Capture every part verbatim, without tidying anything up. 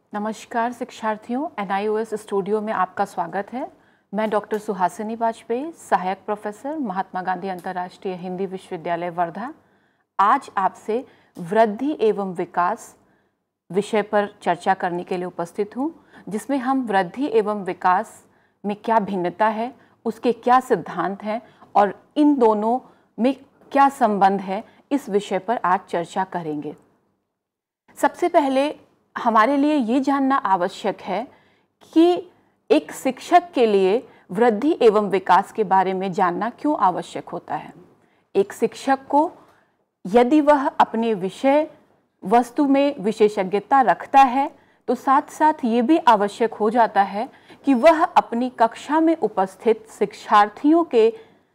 नमस्कार शिक्षार्थियों, N I O S studio में आपका स्वागत है। मैं डॉक्टर सुहासिनी वाजपेयी, सहायक प्रोफेसर, महात्मा गांधी अंतर्राष्ट्रीय हिंदी विश्वविद्यालय वर्धा, आज आपसे वृद्धि एवं विकास विषय पर चर्चा करने के लिए उपस्थित हूँ, जिसमें हम वृद्धि एवं विकास में क्या भिन्नता है, उसके क्या सिद्धांत हैं और इन दोनों में क्या संबंध है, इस विषय पर आज चर्चा करेंगे। सबसे पहले हमारे लिए ये जानना आवश्यक है कि एक शिक्षक के लिए वृद्धि एवं विकास के बारे में जानना क्यों आवश्यक होता है। एक शिक्षक को यदि वह अपने विषय वस्तु में विशेषज्ञता रखता है तो साथ साथ ये भी आवश्यक हो जाता है कि वह अपनी कक्षा में उपस्थित शिक्षार्थियों के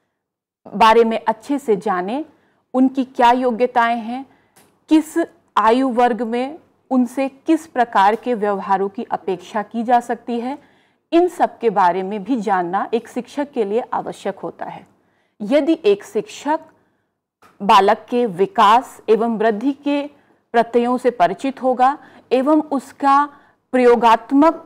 बारे में अच्छे से जाने, उनकी क्या योग्यताएं हैं, किस आयु वर्ग में उनसे किस प्रकार के व्यवहारों की अपेक्षा की जा सकती है, इन सब के बारे में भी जानना एक शिक्षक के लिए आवश्यक होता है। यदि एक शिक्षक बालक के विकास एवं वृद्धि के प्रत्ययों से परिचित होगा एवं उसका प्रयोगात्मक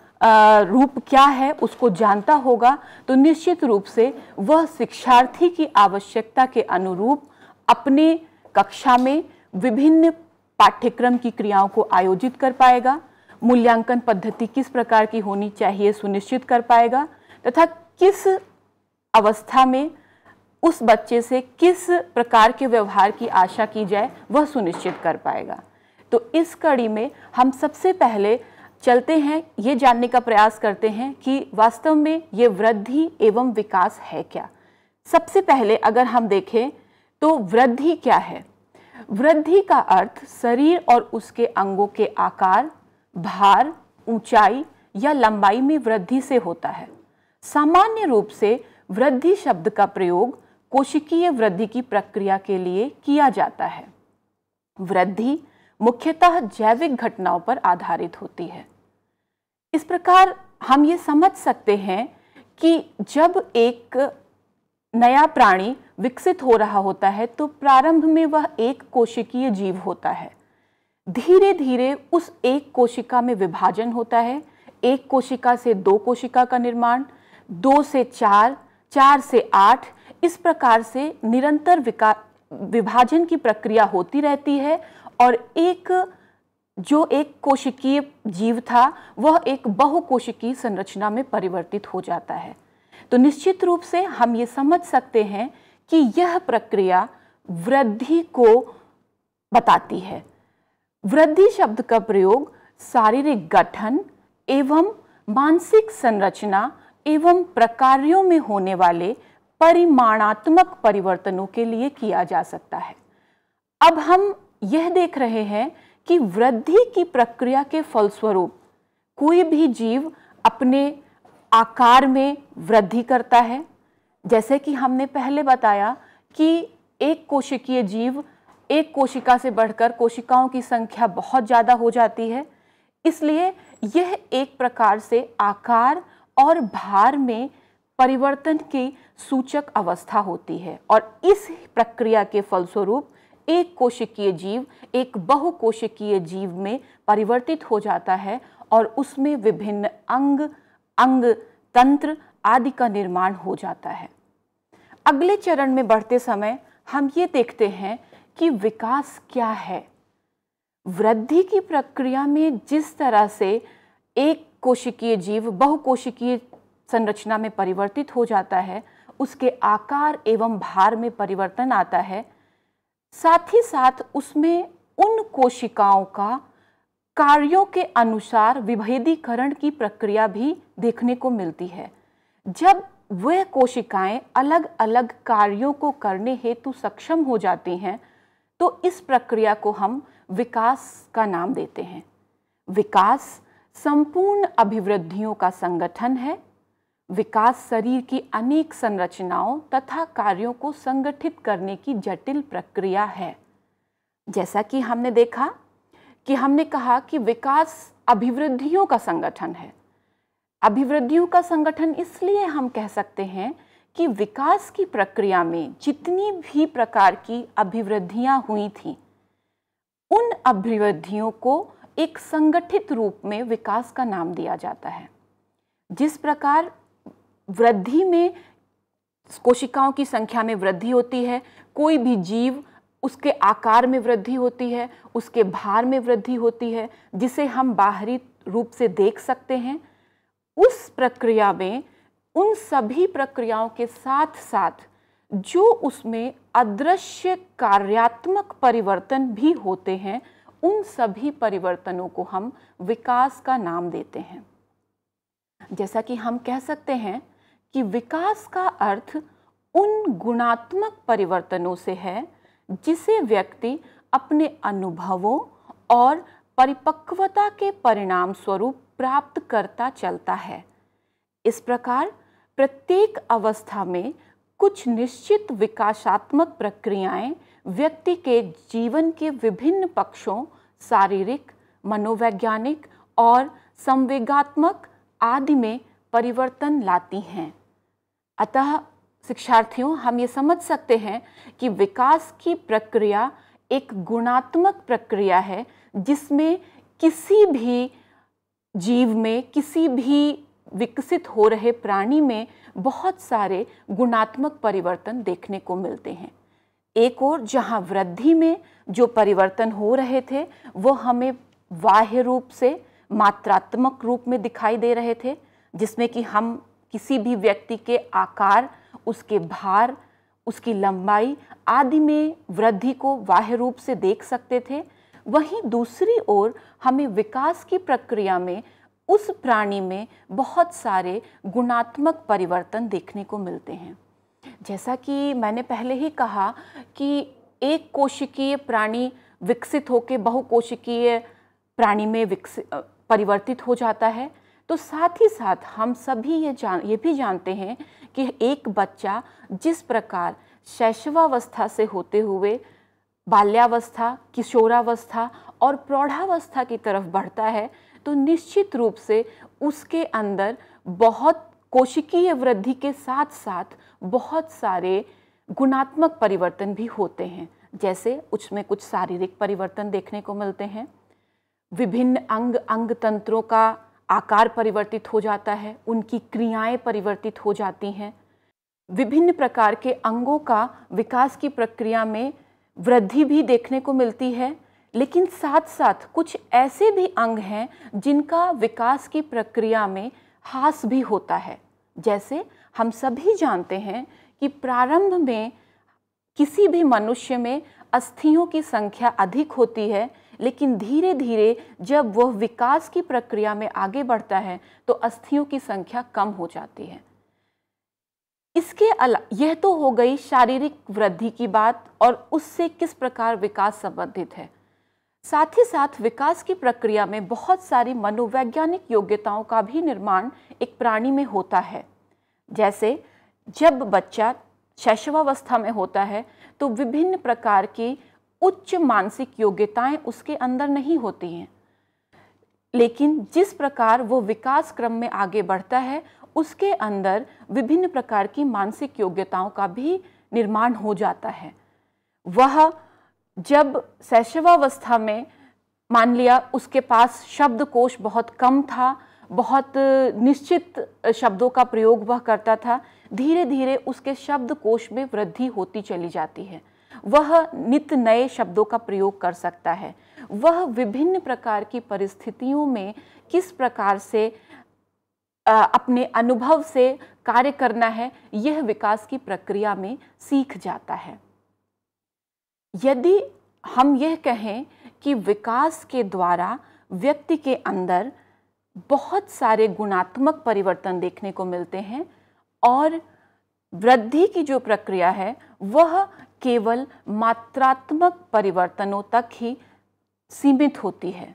रूप क्या है उसको जानता होगा, तो निश्चित रूप से वह शिक्षार्थी की आवश्यकता के अनुरूप अपने कक्षा में विभिन्न पाठ्यक्रम की क्रियाओं को आयोजित कर पाएगा, मूल्यांकन पद्धति किस प्रकार की होनी चाहिए सुनिश्चित कर पाएगा तथा किस अवस्था में उस बच्चे से किस प्रकार के व्यवहार की आशा की जाए वह सुनिश्चित कर पाएगा। तो इस कड़ी में हम सबसे पहले चलते हैं, ये जानने का प्रयास करते हैं कि वास्तव में ये वृद्धि एवं विकास है क्या। सबसे पहले अगर हम देखें तो वृद्धि क्या है। वृद्धि का अर्थ शरीर और उसके अंगों के आकार, भार, ऊंचाई या लंबाई में वृद्धि से होता है। सामान्य रूप से वृद्धि शब्द का प्रयोग कोशिकीय वृद्धि की प्रक्रिया के लिए किया जाता है। वृद्धि मुख्यतः जैविक घटनाओं पर आधारित होती है। इस प्रकार हम ये समझ सकते हैं कि जब एक नया प्राणी विकसित हो रहा होता है तो प्रारंभ में वह एक कोशिकीय जीव होता है। धीरे धीरे उस एक कोशिका में विभाजन होता है। एक कोशिका से दो कोशिका का निर्माण, दो से चार, चार से आठ, इस प्रकार से निरंतर विभाजन की प्रक्रिया होती रहती है और एक जो एक कोशिकीय जीव था वह एक बहुकोशिकीय संरचना में परिवर्तित हो जाता है। तो निश्चित रूप से हम ये समझ सकते हैं कि यह प्रक्रिया वृद्धि को बताती है। वृद्धि शब्द का प्रयोग शारीरिक गठन एवं मानसिक संरचना एवं प्रकारों में होने वाले परिमाणात्मक परिवर्तनों के लिए किया जा सकता है। अब हम यह देख रहे हैं कि वृद्धि की प्रक्रिया के फलस्वरूप कोई भी जीव अपने आकार में वृद्धि करता है। जैसे कि हमने पहले बताया कि एक कोशिकीय जीव, एक कोशिका से बढ़कर कोशिकाओं की संख्या बहुत ज़्यादा हो जाती है, इसलिए यह एक प्रकार से आकार और भार में परिवर्तन की सूचक अवस्था होती है और इस प्रक्रिया के फलस्वरूप एक कोशिकीय जीव एक बहुकोशिकीय जीव में परिवर्तित हो जाता है और उसमें विभिन्न अंग, अंग तंत्र आदि का निर्माण हो जाता है। अगले चरण में बढ़ते समय हम ये देखते हैं कि विकास क्या है। वृद्धि की प्रक्रिया में जिस तरह से एक कोशिकीय जीव बहुकोशिकीय संरचना में परिवर्तित हो जाता है, उसके आकार एवं भार में परिवर्तन आता है, साथ ही साथ उसमें उन कोशिकाओं का कार्यों के अनुसार विभेदीकरण की प्रक्रिया भी देखने को मिलती है। जब वह कोशिकाएं अलग अलग कार्यों को करने हेतु सक्षम हो जाती हैं तो इस प्रक्रिया को हम विकास का नाम देते हैं। विकास संपूर्ण अभिवृद्धियों का संगठन है। विकास शरीर की अनेक संरचनाओं तथा कार्यों को संगठित करने की जटिल प्रक्रिया है। जैसा कि हमने देखा कि हमने कहा कि विकास अभिवृद्धियों का संगठन है। अभिवृद्धियों का संगठन इसलिए हम कह सकते हैं कि विकास की प्रक्रिया में जितनी भी प्रकार की अभिवृद्धियां हुई थीं, उन अभिवृद्धियों को एक संगठित रूप में विकास का नाम दिया जाता है। जिस प्रकार वृद्धि में कोशिकाओं की संख्या में वृद्धि होती है, कोई भी जीव उसके आकार में वृद्धि होती है, उसके भार में वृद्धि होती है, जिसे हम बाहरी रूप से देख सकते हैं, उस प्रक्रिया में उन सभी प्रक्रियाओं के साथ साथ जो उसमें अदृश्य कार्यात्मक परिवर्तन भी होते हैं, उन सभी परिवर्तनों को हम विकास का नाम देते हैं। जैसा कि हम कह सकते हैं कि विकास का अर्थ उन गुणात्मक परिवर्तनों से है जिसे व्यक्ति अपने अनुभवों और परिपक्वता के परिणाम स्वरूप प्राप्त करता चलता है। इस प्रकार प्रत्येक अवस्था में कुछ निश्चित विकासात्मक प्रक्रियाएं व्यक्ति के जीवन के विभिन्न पक्षों, शारीरिक, मनोवैज्ञानिक और संवेगात्मक आदि में परिवर्तन लाती हैं। अतः शिक्षार्थियों, हम ये समझ सकते हैं कि विकास की प्रक्रिया एक गुणात्मक प्रक्रिया है जिसमें किसी भी जीव में, किसी भी विकसित हो रहे प्राणी में बहुत सारे गुणात्मक परिवर्तन देखने को मिलते हैं। एक और जहाँ वृद्धि में जो परिवर्तन हो रहे थे वो हमें बाह्य रूप से, मात्रात्मक रूप में दिखाई दे रहे थे, जिसमें कि हम किसी भी व्यक्ति के आकार, उसके भार, उसकी लंबाई आदि में वृद्धि को बाह्य रूप से देख सकते थे। वहीं दूसरी ओर हमें विकास की प्रक्रिया में उस प्राणी में बहुत सारे गुणात्मक परिवर्तन देखने को मिलते हैं। जैसा कि मैंने पहले ही कहा कि एक कोशिकीय प्राणी विकसित होकर बहुकोशिकीय प्राणी में विकसित परिवर्तित हो जाता है, तो साथ ही साथ हम सभी ये जान ये भी जानते हैं कि एक बच्चा जिस प्रकार शैशवावस्था से होते हुए बाल्यावस्था, किशोरावस्था और प्रौढ़ावस्था की तरफ बढ़ता है, तो निश्चित रूप से उसके अंदर बहुत कोशिकीय वृद्धि के साथ साथ बहुत सारे गुणात्मक परिवर्तन भी होते हैं। जैसे उसमें कुछ शारीरिक परिवर्तन देखने को मिलते हैं, विभिन्न अंग अंग तंत्रों का आकार परिवर्तित हो जाता है, उनकी क्रियाएं परिवर्तित हो जाती हैं। विभिन्न प्रकार के अंगों का विकास की प्रक्रिया में वृद्धि भी देखने को मिलती है, लेकिन साथ साथ कुछ ऐसे भी अंग हैं जिनका विकास की प्रक्रिया में ह्रास भी होता है। जैसे हम सभी जानते हैं कि प्रारंभ में किसी भी मनुष्य में अस्थियों की संख्या अधिक होती है, लेकिन धीरे धीरे जब वह विकास की प्रक्रिया में आगे बढ़ता है तो अस्थियों की संख्या कम हो जाती है। इसके अलावा यह तो हो गई शारीरिक वृद्धि की बात और उससे किस प्रकार विकास संबंधित है। साथ ही साथ विकास की प्रक्रिया में बहुत सारी मनोवैज्ञानिक योग्यताओं का भी निर्माण एक प्राणी में होता है। जैसे जब बच्चा शैशवावस्था में होता है तो विभिन्न प्रकार की उच्च मानसिक योग्यताएं उसके अंदर नहीं होती हैं, लेकिन जिस प्रकार वो विकास क्रम में आगे बढ़ता है उसके अंदर विभिन्न प्रकार की मानसिक योग्यताओं का भी निर्माण हो जाता है। वह जब शैशवावस्था में मान लिया उसके पास शब्दकोश बहुत कम था, बहुत निश्चित शब्दों का प्रयोग वह करता था, धीरे धीरे उसके शब्दकोश में वृद्धि होती चली जाती है। वह नित्य नए शब्दों का प्रयोग कर सकता है। वह विभिन्न प्रकार की परिस्थितियों में किस प्रकार से अपने अनुभव से कार्य करना है, यह विकास की प्रक्रिया में सीख जाता है। यदि हम यह कहें कि विकास के द्वारा व्यक्ति के अंदर बहुत सारे गुणात्मक परिवर्तन देखने को मिलते हैं और वृद्धि की जो प्रक्रिया है वह केवल मात्रात्मक परिवर्तनों तक ही सीमित होती है।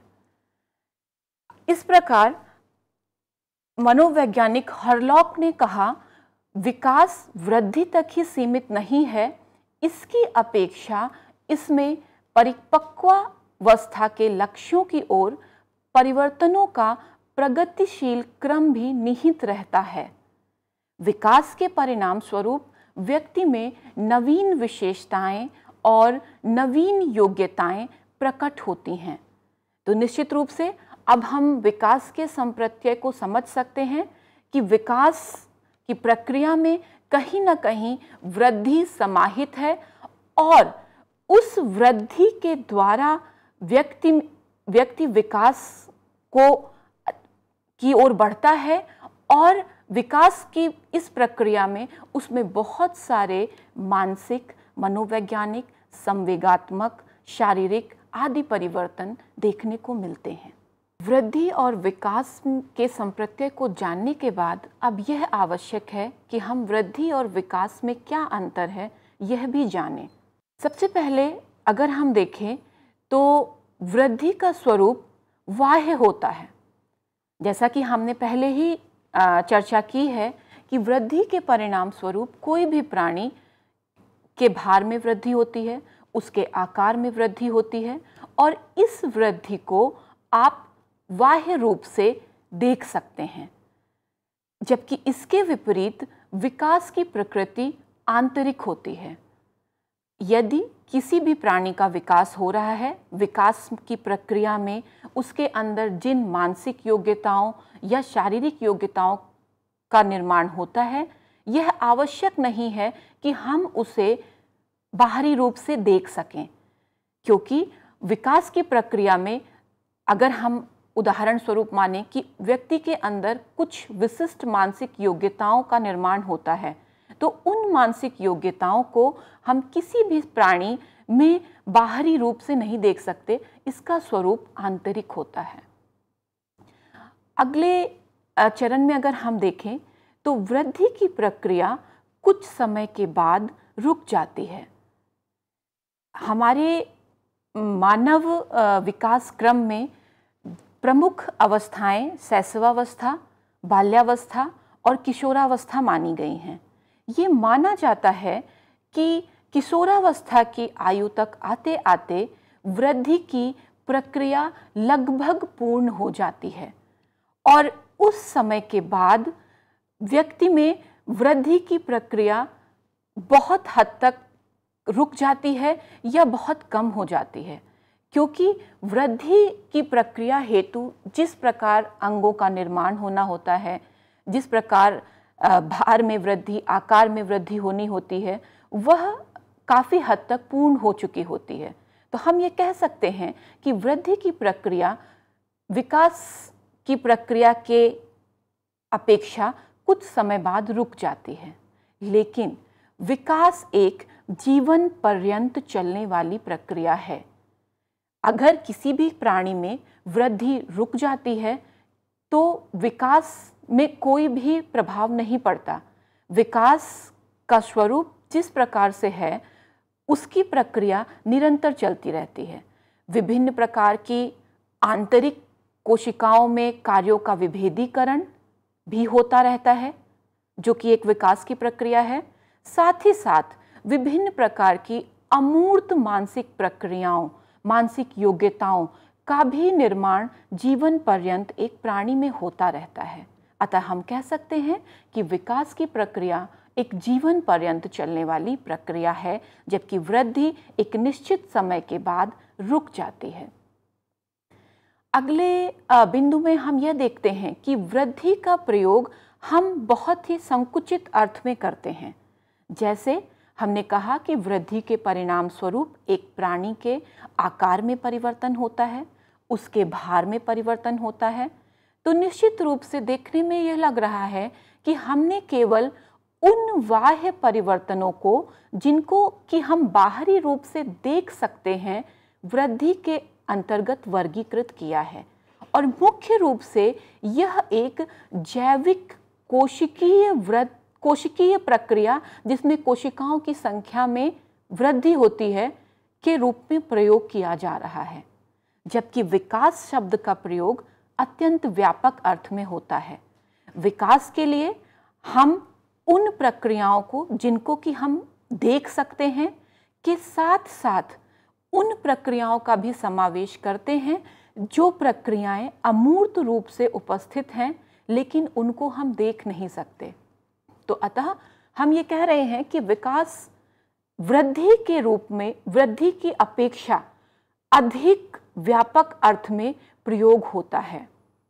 इस प्रकार मनोवैज्ञानिक हरलॉक ने कहा, विकास वृद्धि तक ही सीमित नहीं है, इसकी अपेक्षा इसमें परिपक्वावस्था के लक्ष्यों की ओर परिवर्तनों का प्रगतिशील क्रम भी निहित रहता है। विकास के परिणाम स्वरूप व्यक्ति में नवीन विशेषताएं और नवीन योग्यताएं प्रकट होती हैं। तो निश्चित रूप से अब हम विकास के संप्रत्यय को समझ सकते हैं कि विकास की प्रक्रिया में कहीं ना कहीं वृद्धि समाहित है और उस वृद्धि के द्वारा व्यक्ति व्यक्ति विकास को की ओर बढ़ता है और विकास की इस प्रक्रिया में उसमें बहुत सारे मानसिक, मनोवैज्ञानिक, संवेगात्मक, शारीरिक आदि परिवर्तन देखने को मिलते हैं। वृद्धि और विकास के संप्रत्यय को जानने के बाद अब यह आवश्यक है कि हम वृद्धि और विकास में क्या अंतर है यह भी जानें। सबसे पहले अगर हम देखें तो वृद्धि का स्वरूप बाह्य होता है। जैसा कि हमने पहले ही चर्चा की है कि वृद्धि के परिणाम स्वरूप कोई भी प्राणी के भार में वृद्धि होती है, उसके आकार में वृद्धि होती है और इस वृद्धि को आप बाह्य रूप से देख सकते हैं, जबकि इसके विपरीत विकास की प्रकृति आंतरिक होती है। यदि किसी भी प्राणी का विकास हो रहा है, विकास की प्रक्रिया में उसके अंदर जिन मानसिक योग्यताओं या शारीरिक योग्यताओं का निर्माण होता है, यह आवश्यक नहीं है कि हम उसे बाहरी रूप से देख सकें, क्योंकि विकास की प्रक्रिया में अगर हम उदाहरण स्वरूप माने कि व्यक्ति के अंदर कुछ विशिष्ट मानसिक योग्यताओं का निर्माण होता है, तो उन मानसिक योग्यताओं को हम किसी भी प्राणी में बाहरी रूप से नहीं देख सकते, इसका स्वरूप आंतरिक होता है। अगले चरण में अगर हम देखें तो वृद्धि की प्रक्रिया कुछ समय के बाद रुक जाती है। हमारे मानव विकास क्रम में प्रमुख अवस्थाएं शैशवावस्था, बाल्यावस्था और किशोरावस्था मानी गई हैं। ये माना जाता है कि किशोरावस्था की आयु तक आते आते वृद्धि की प्रक्रिया लगभग पूर्ण हो जाती है और उस समय के बाद व्यक्ति में वृद्धि की प्रक्रिया बहुत हद तक रुक जाती है या बहुत कम हो जाती है, क्योंकि वृद्धि की प्रक्रिया हेतु जिस प्रकार अंगों का निर्माण होना होता है, जिस प्रकार भार में वृद्धि, आकार में वृद्धि होनी होती है, वह काफ़ी हद तक पूर्ण हो चुकी होती है। तो हम ये कह सकते हैं कि वृद्धि की प्रक्रिया विकास की प्रक्रिया के अपेक्षा कुछ समय बाद रुक जाती है, लेकिन विकास एक जीवन पर्यंत चलने वाली प्रक्रिया है। अगर किसी भी प्राणी में वृद्धि रुक जाती है तो विकास में कोई भी प्रभाव नहीं पड़ता। विकास का स्वरूप जिस प्रकार से है उसकी प्रक्रिया निरंतर चलती रहती है। विभिन्न प्रकार की आंतरिक कोशिकाओं में कार्यों का विभेदीकरण भी होता रहता है, जो कि एक विकास की प्रक्रिया है। साथ ही साथ विभिन्न प्रकार की अमूर्त मानसिक प्रक्रियाओं, मानसिक योग्यताओं का भी निर्माण जीवन पर्यंत एक प्राणी में होता रहता है। अतः हम कह सकते हैं कि विकास की प्रक्रिया एक जीवन पर्यंत चलने वाली प्रक्रिया है, जबकि वृद्धि एक निश्चित समय के बाद रुक जाती है। अगले बिंदु में हम यह देखते हैं कि वृद्धि का प्रयोग हम बहुत ही संकुचित अर्थ में करते हैं। जैसे हमने कहा कि वृद्धि के परिणाम स्वरूप एक प्राणी के आकार में परिवर्तन होता है, उसके भार में परिवर्तन होता है, तो निश्चित रूप से देखने में यह लग रहा है कि हमने केवल उन बाह्य परिवर्तनों को जिनको कि हम बाहरी रूप से देख सकते हैं वृद्धि के अंतर्गत वर्गीकृत किया है, और मुख्य रूप से यह एक जैविक कोशिकीय वृद्धि कोशिकीय प्रक्रिया जिसमें कोशिकाओं की संख्या में वृद्धि होती है के रूप में प्रयोग किया जा रहा है, जबकि विकास शब्द का प्रयोग अत्यंत व्यापक अर्थ में होता है। विकास के लिए हम उन प्रक्रियाओं को जिनको कि हम देख सकते हैं के साथ साथ उन प्रक्रियाओं का भी समावेश करते हैं जो प्रक्रियाएं अमूर्त रूप से उपस्थित हैं लेकिन उनको हम देख नहीं सकते। तो अतः हम ये कह रहे हैं कि विकास वृद्धि के रूप में वृद्धि की अपेक्षा अधिक व्यापक अर्थ में प्रयोग होता है।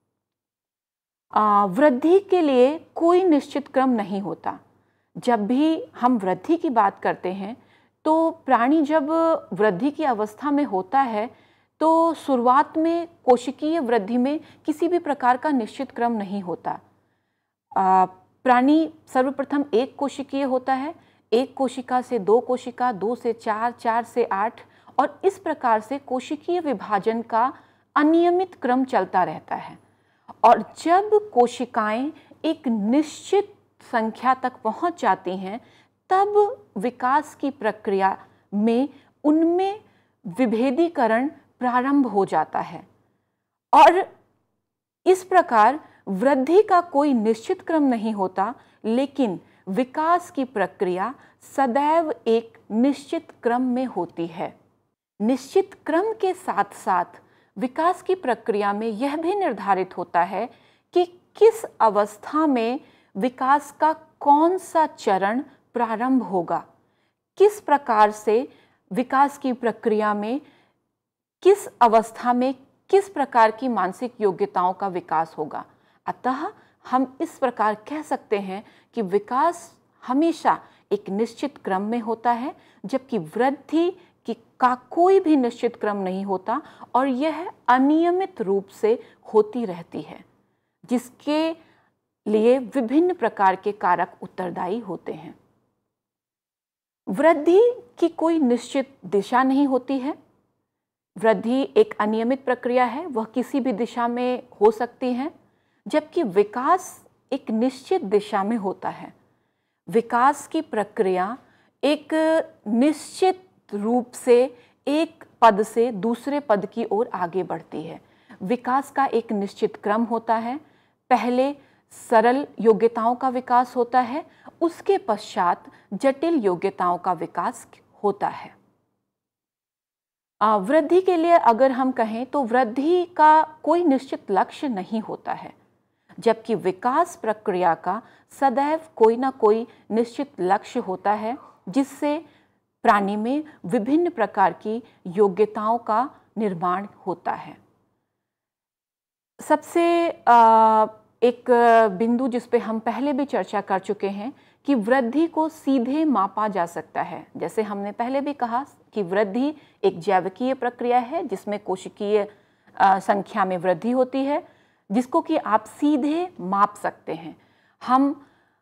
आ, वृद्धि के लिए कोई निश्चित क्रम नहीं होता। जब भी हम वृद्धि की बात करते हैं तो प्राणी जब वृद्धि की अवस्था में होता है तो शुरुआत में कोशिकीय वृद्धि में किसी भी प्रकार का निश्चित क्रम नहीं होता। आ, प्राणी सर्वप्रथम एक कोशिकीय होता है, एक कोशिका से दो कोशिका, दो से चार, चार से आठ, और इस प्रकार से कोशिकीय विभाजन का अनियमित क्रम चलता रहता है। और जब कोशिकाएं एक निश्चित संख्या तक पहुंच जाती हैं तब विकास की प्रक्रिया में उनमें विभेदीकरण प्रारंभ हो जाता है। और इस प्रकार वृद्धि का कोई निश्चित क्रम नहीं होता, लेकिन विकास की प्रक्रिया सदैव एक निश्चित क्रम में होती है। निश्चित क्रम के साथ साथ विकास की प्रक्रिया में यह भी निर्धारित होता है कि किस अवस्था में विकास का कौन सा चरण प्रारंभ होगा, किस प्रकार से विकास की प्रक्रिया में किस अवस्था में किस प्रकार की मानसिक योग्यताओं का विकास होगा। अतः हम इस प्रकार कह सकते हैं कि विकास हमेशा एक निश्चित क्रम में होता है, जबकि वृद्धि की का कोई भी निश्चित क्रम नहीं होता और यह अनियमित रूप से होती रहती है, जिसके लिए विभिन्न प्रकार के कारक उत्तरदायी होते हैं। वृद्धि की कोई निश्चित दिशा नहीं होती है। वृद्धि एक अनियमित प्रक्रिया है, वह किसी भी दिशा में हो सकती है, जबकि विकास एक निश्चित दिशा में होता है। विकास की प्रक्रिया एक निश्चित रूप से एक पद से दूसरे पद की ओर आगे बढ़ती है। विकास का एक निश्चित क्रम होता है। पहले सरल योग्यताओं का विकास होता है, उसके पश्चात जटिल योग्यताओं का विकास होता है। वृद्धि के लिए अगर हम कहें तो वृद्धि का कोई निश्चित लक्ष्य नहीं होता है, जबकि विकास प्रक्रिया का सदैव कोई ना कोई निश्चित लक्ष्य होता है, जिससे प्राणी में विभिन्न प्रकार की योग्यताओं का निर्माण होता है। सबसे एक बिंदु जिस पे हम पहले भी चर्चा कर चुके हैं कि वृद्धि को सीधे मापा जा सकता है। जैसे हमने पहले भी कहा कि वृद्धि एक जैविकीय प्रक्रिया है जिसमें कोशिकीय संख्या में वृद्धि होती है, जिसको कि आप सीधे माप सकते हैं। हम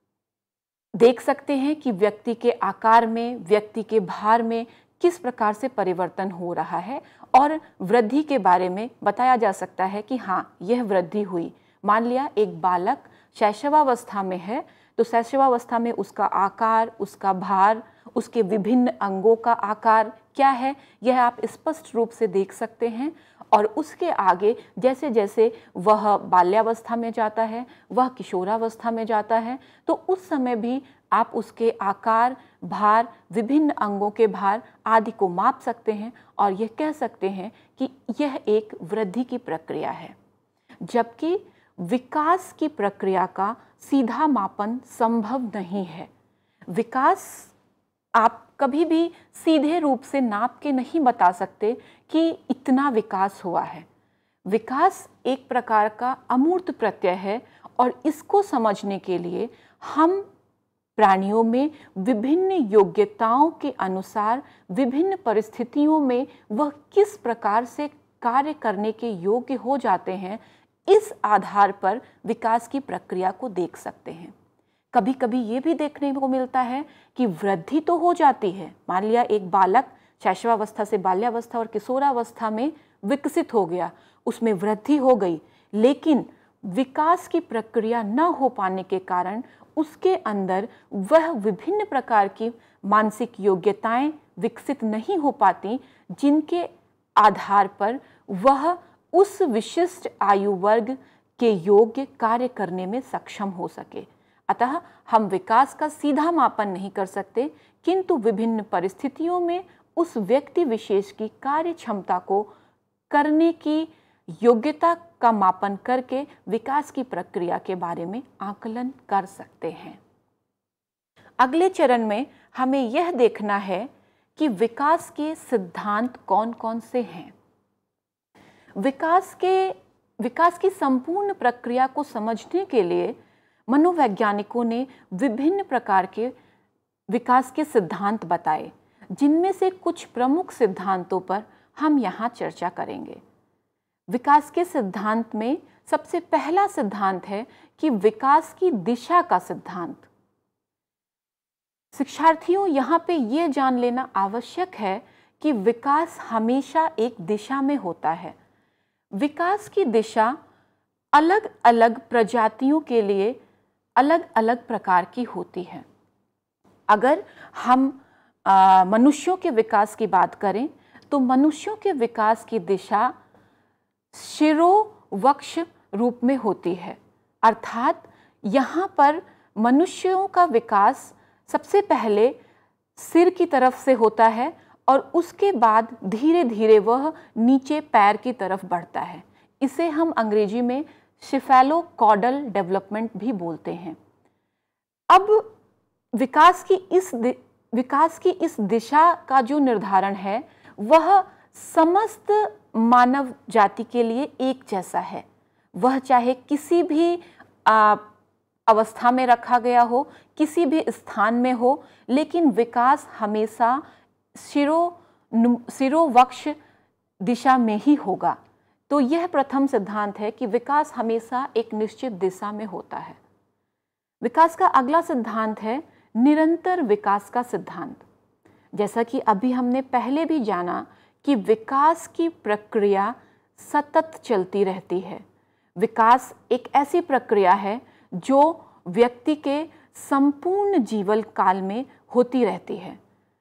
देख सकते हैं कि व्यक्ति के आकार में, व्यक्ति के भार में किस प्रकार से परिवर्तन हो रहा है और वृद्धि के बारे में बताया जा सकता है कि हाँ, यह वृद्धि हुई। मान लिया एक बालक शैशवावस्था में है तो शैशवावस्था में उसका आकार, उसका भार, उसके विभिन्न अंगों का आकार क्या है, यह आप स्पष्ट रूप से देख सकते हैं। और उसके आगे जैसे जैसे वह बाल्यावस्था में जाता है, वह किशोरावस्था में जाता है, तो उस समय भी आप उसके आकार, भार, विभिन्न अंगों के भार आदि को माप सकते हैं और यह कह सकते हैं कि यह एक वृद्धि की प्रक्रिया है। जबकि विकास की प्रक्रिया का सीधा मापन संभव नहीं है। विकास आप कभी भी सीधे रूप से नाप के नहीं बता सकते कि इतना विकास हुआ है। विकास एक प्रकार का अमूर्त प्रत्यय है और इसको समझने के लिए हम प्राणियों में विभिन्न योग्यताओं के अनुसार विभिन्न परिस्थितियों में वह किस प्रकार से कार्य करने के योग्य हो जाते हैं, इस आधार पर विकास की प्रक्रिया को देख सकते हैं। कभी कभी ये भी देखने को मिलता है कि वृद्धि तो हो जाती है। मान लिया एक बालक शैशवावस्था से बाल्यावस्था और किशोरावस्था में विकसित हो गया, उसमें वृद्धि हो गई, लेकिन विकास की प्रक्रिया न हो पाने के कारण उसके अंदर वह विभिन्न प्रकार की मानसिक योग्यताएं विकसित नहीं हो पाती, जिनके आधार पर वह उस विशिष्ट आयु वर्ग के योग्य कार्य करने में सक्षम हो सके। अतः हम विकास का सीधा मापन नहीं कर सकते, किंतु विभिन्न परिस्थितियों में उस व्यक्ति विशेष की कार्य क्षमता को करने की योग्यता का मापन करके विकास की प्रक्रिया के बारे में आकलन कर सकते हैं। अगले चरण में हमें यह देखना है कि विकास के सिद्धांत कौन कौन से हैं। विकास के विकास की संपूर्ण प्रक्रिया को समझने के लिए मनोवैज्ञानिकों ने विभिन्न प्रकार के विकास के सिद्धांत बताए, जिनमें से कुछ प्रमुख सिद्धांतों पर हम यहाँ चर्चा करेंगे। विकास के सिद्धांत में सबसे पहला सिद्धांत है कि विकास की दिशा का सिद्धांत। शिक्षार्थियों, यहाँ पे ये जान लेना आवश्यक है कि विकास हमेशा एक दिशा में होता है। विकास की दिशा अलग अलग प्रजातियों के लिए अलग अलग प्रकार की होती है। अगर हम आ, मनुष्यों के विकास की बात करें तो मनुष्यों के विकास की दिशा शिरोवक्ष रूप में होती है, अर्थात यहाँ पर मनुष्यों का विकास सबसे पहले सिर की तरफ से होता है और उसके बाद धीरे धीरे वह नीचे पैर की तरफ बढ़ता है। इसे हम अंग्रेजी में शेफेलोकॉडल डेवलपमेंट भी बोलते हैं। अब विकास की इस विकास की इस दिशा का जो निर्धारण है वह समस्त मानव जाति के लिए एक जैसा है। वह चाहे किसी भी आ, अवस्था में रखा गया हो, किसी भी स्थान में हो, लेकिन विकास हमेशा शिरो शिरोवक्ष दिशा में ही होगा। तो यह प्रथम सिद्धांत है कि विकास हमेशा एक निश्चित दिशा में होता है। विकास का अगला सिद्धांत है निरंतर विकास का सिद्धांत। जैसा कि अभी हमने पहले भी जाना कि विकास की प्रक्रिया सतत चलती रहती है। विकास एक ऐसी प्रक्रिया है जो व्यक्ति के संपूर्ण जीवन काल में होती रहती है।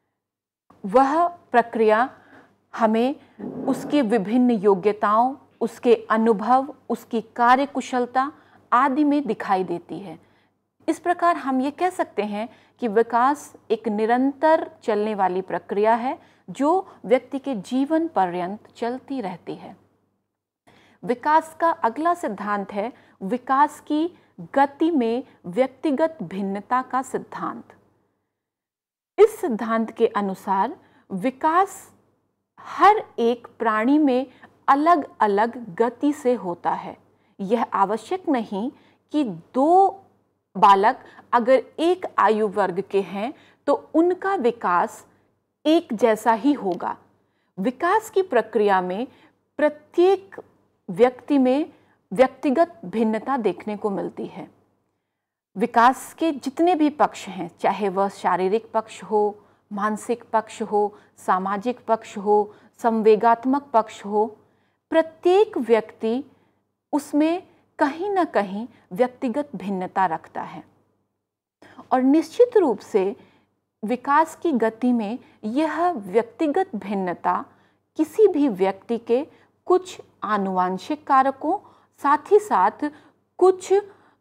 वह प्रक्रिया हमें उसके विभिन्न योग्यताओं, उसके अनुभव, उसकी कार्यकुशलता आदि में दिखाई देती है। इस प्रकार हम ये कह सकते हैं कि विकास एक निरंतर चलने वाली प्रक्रिया है जो व्यक्ति के जीवन पर्यंत चलती रहती है। विकास का अगला सिद्धांत है विकास की गति में व्यक्तिगत भिन्नता का सिद्धांत। इस सिद्धांत के अनुसार विकास हर एक प्राणी में अलग अलग गति से होता है। यह आवश्यक नहीं कि दो बालक अगर एक आयु वर्ग के हैं तो उनका विकास एक जैसा ही होगा। विकास की प्रक्रिया में प्रत्येक व्यक्ति में व्यक्तिगत भिन्नता देखने को मिलती है। विकास के जितने भी पक्ष हैं, चाहे वह शारीरिक पक्ष हो, मानसिक पक्ष हो, सामाजिक पक्ष हो, संवेगात्मक पक्ष हो, प्रत्येक व्यक्ति उसमें कहीं ना कहीं व्यक्तिगत भिन्नता रखता है। और निश्चित रूप से विकास की गति में यह व्यक्तिगत भिन्नता किसी भी व्यक्ति के कुछ आनुवांशिक कारकों, साथ ही साथ कुछ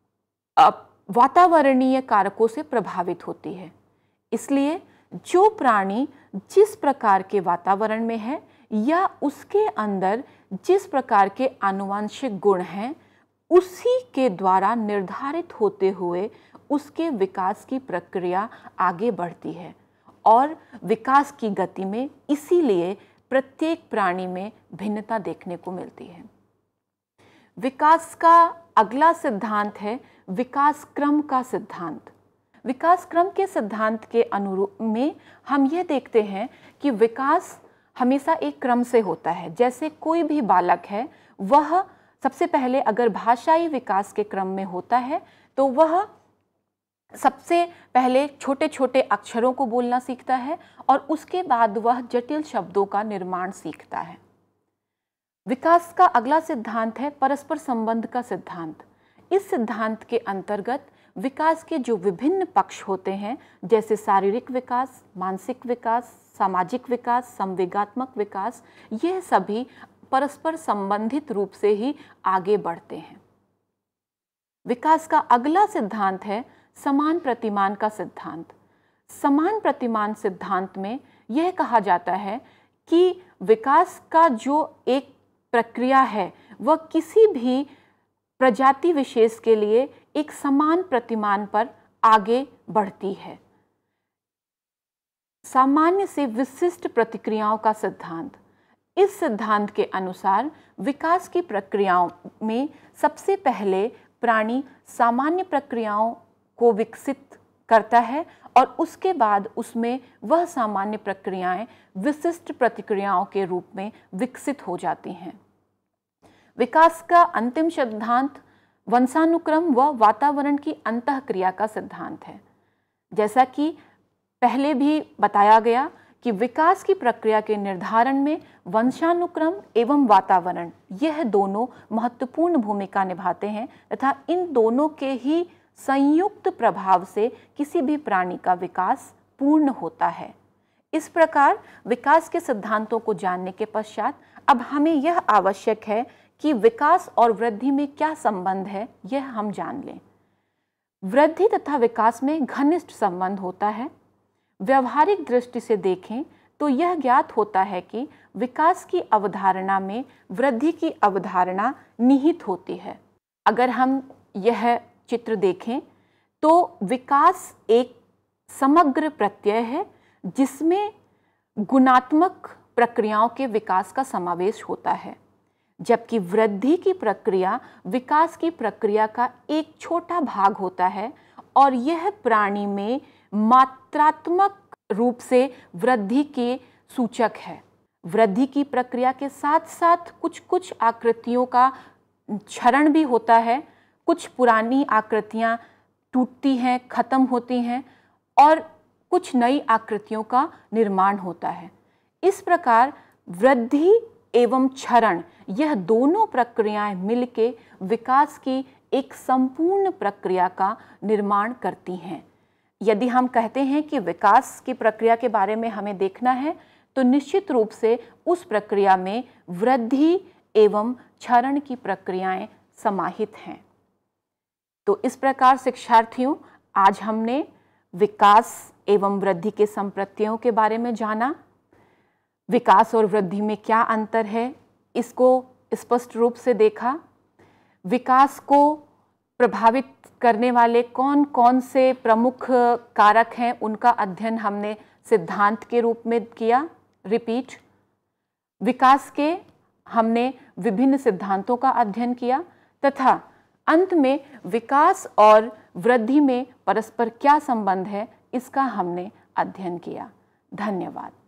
वातावरणीय कारकों से प्रभावित होती है। इसलिए जो प्राणी जिस प्रकार के वातावरण में है या उसके अंदर जिस प्रकार के आनुवांशिक गुण हैं, उसी के द्वारा निर्धारित होते हुए उसके विकास की प्रक्रिया आगे बढ़ती है। और विकास की गति में इसीलिए प्रत्येक प्राणी में भिन्नता देखने को मिलती है। विकास का अगला सिद्धांत है विकास क्रम का सिद्धांत। विकास क्रम के सिद्धांत के अनुरूप में हम यह देखते हैं कि विकास हमेशा एक क्रम से होता है। जैसे कोई भी बालक है, वह सबसे पहले अगर भाषाई विकास के क्रम में होता है तो वह सबसे पहले छोटे छोटे अक्षरों को बोलना सीखता है और उसके बाद वह जटिल शब्दों का निर्माण सीखता है। विकास का अगला सिद्धांत है परस्पर संबंध का सिद्धांत। इस सिद्धांत के अंतर्गत विकास के जो विभिन्न पक्ष होते हैं, जैसे शारीरिक विकास, मानसिक विकास, सामाजिक विकास, संवेगात्मक विकास, यह सभी परस्पर संबंधित रूप से ही आगे बढ़ते हैं। विकास का अगला सिद्धांत है समान प्रतिमान का सिद्धांत। समान प्रतिमान सिद्धांत में यह कहा जाता है कि विकास का जो एक प्रक्रिया है वह किसी भी प्रजाति विशेष के लिए एक समान प्रतिमान पर आगे बढ़ती है। सामान्य से विशिष्ट प्रतिक्रियाओं का सिद्धांत। इस सिद्धांत के अनुसार विकास की प्रक्रियाओं में सबसे पहले प्राणी सामान्य प्रक्रियाओं को विकसित करता है और उसके बाद उसमें वह सामान्य प्रक्रियाएं विशिष्ट प्रतिक्रियाओं के रूप में विकसित हो जाती हैं। विकास का अंतिम सिद्धांत वंशानुक्रम व वातावरण की अंतःक्रिया का सिद्धांत है। जैसा कि पहले भी बताया गया कि विकास की प्रक्रिया के निर्धारण में वंशानुक्रम एवं वातावरण यह दोनों महत्वपूर्ण भूमिका निभाते हैं तथा इन दोनों के ही संयुक्त प्रभाव से किसी भी प्राणी का विकास पूर्ण होता है। इस प्रकार विकास के सिद्धांतों को जानने के पश्चात अब हमें यह आवश्यक है कि विकास और वृद्धि में क्या संबंध है यह हम जान लें। वृद्धि तथा विकास में घनिष्ठ संबंध होता है। व्यवहारिक दृष्टि से देखें तो यह ज्ञात होता है कि विकास की अवधारणा में वृद्धि की अवधारणा निहित होती है। अगर हम यह चित्र देखें तो विकास एक समग्र प्रत्यय है जिसमें गुणात्मक प्रक्रियाओं के विकास का समावेश होता है, जबकि वृद्धि की प्रक्रिया विकास की प्रक्रिया का एक छोटा भाग होता है और यह प्राणी में मात्रात्मक रूप से वृद्धि के सूचक है। वृद्धि की प्रक्रिया के साथ साथ कुछ कुछ आकृतियों का क्षरण भी होता है। कुछ पुरानी आकृतियां टूटती हैं, खत्म होती हैं और कुछ नई आकृतियों का निर्माण होता है। इस प्रकार वृद्धि एवं क्षरण यह दोनों प्रक्रियाएं मिलके विकास की एक संपूर्ण प्रक्रिया का निर्माण करती हैं। यदि हम कहते हैं कि विकास की प्रक्रिया के बारे में हमें देखना है तो निश्चित रूप से उस प्रक्रिया में वृद्धि एवं क्षरण की प्रक्रियाएं समाहित हैं। तो इस प्रकार शिक्षार्थियों, आज हमने विकास एवं वृद्धि के संप्रत्ययों के बारे में जाना। विकास और वृद्धि में क्या अंतर है इसको स्पष्ट रूप से देखा। विकास को प्रभावित करने वाले कौन कौन से प्रमुख कारक हैं उनका अध्ययन हमने सिद्धांत के रूप में किया। रिपीट, विकास के हमने विभिन्न सिद्धांतों का अध्ययन किया तथा अंत में विकास और वृद्धि में परस्पर क्या संबंध है इसका हमने अध्ययन किया। धन्यवाद।